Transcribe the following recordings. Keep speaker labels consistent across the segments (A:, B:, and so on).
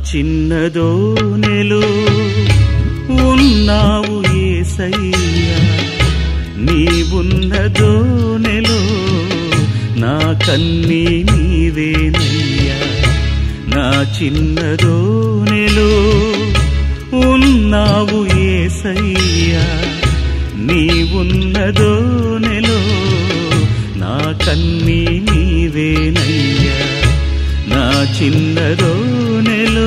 A: చిన్నదోనెలో ఉన్నావు యేసయ్యా, నీవున్నదోనెలో నా కన్నీ నీవేనయ్యా. నా చిన్నదోనెలో ఉన్నావు యేసయ్యా, నీవున్నదోనెలో నా కన్నీ నీవేనయ్యా. నా చిన్నదోనెలో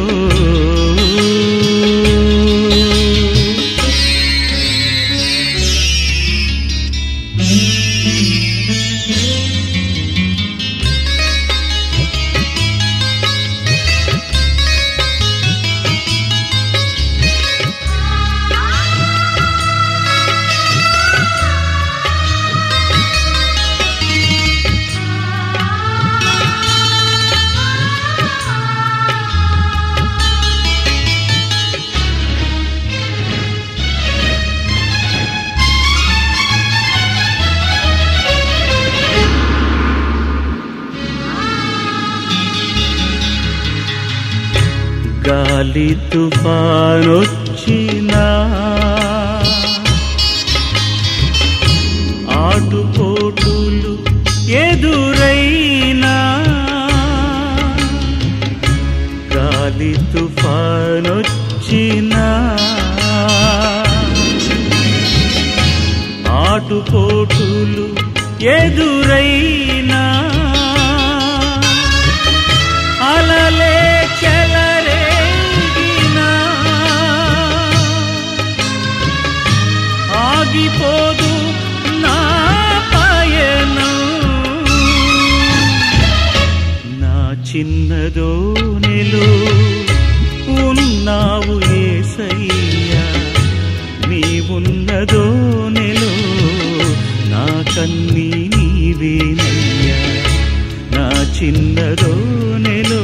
A: గాలి తుఫానొచ్చినా ఆటుపోటులు ఎదురైనా, గాలి తుఫానొచ్చినా ఆటుపోటులు ఎదురైనా, అలలే చెలరేగినా ఆగిపోదు నా పయనం. నా చిన్నదోనెలో ఉన్నావు యేసయ్యా, నీవున్నదోనెలో నా కన్నీ నీవేనయ్యా. నా చిన్నదోనెలో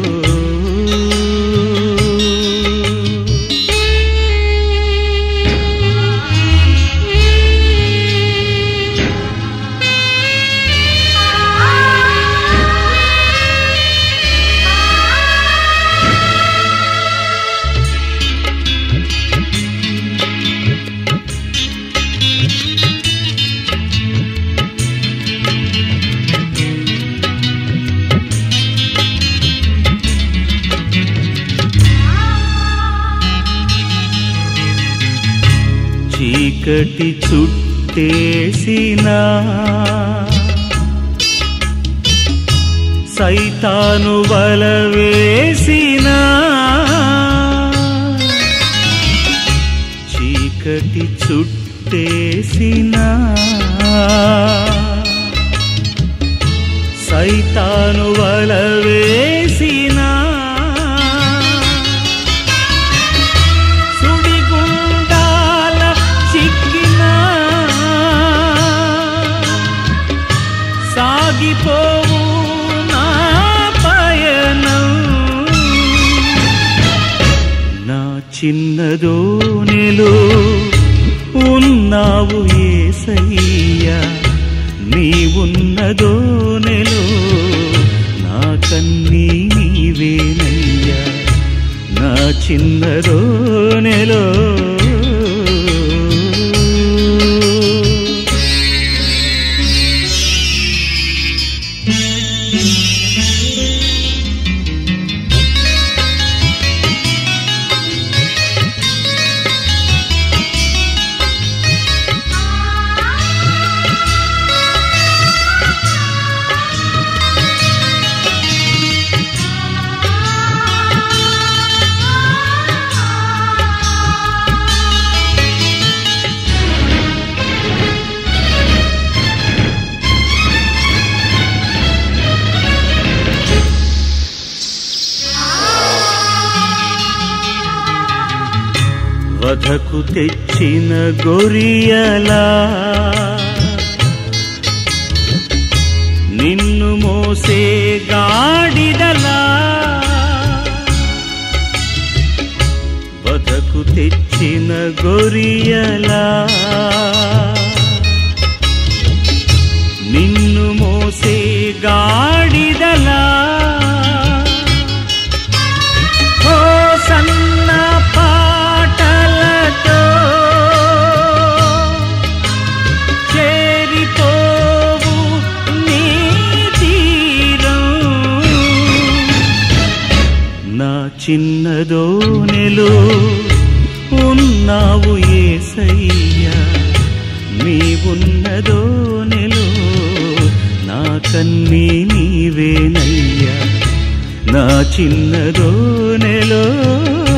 A: చీకటి చుట్టేసినా సైతాను వల వేసినా, చీకటి చుట్టేసినా సైతాను వల వేసినా, సాగిపోవు నా పయనం. నా చిన్నదోనెలో ఉన్నావు యేసయ్యా, నీవున్నదోనెలో నా కన్నీ నీవేనయ్యా. నా చిన్నదోనెలో వధకు తెచ్చిన గొరియలా నిన్ను మోసే గాడిదలా, వధకు తెచ్చిన గొరియలా నిన్ను మోసే గాడిదలా, ఏసయ్యా నీవున్నదోనెలో నా కన్నీ నీవేనయ్యా నా చిన్నదోనెలో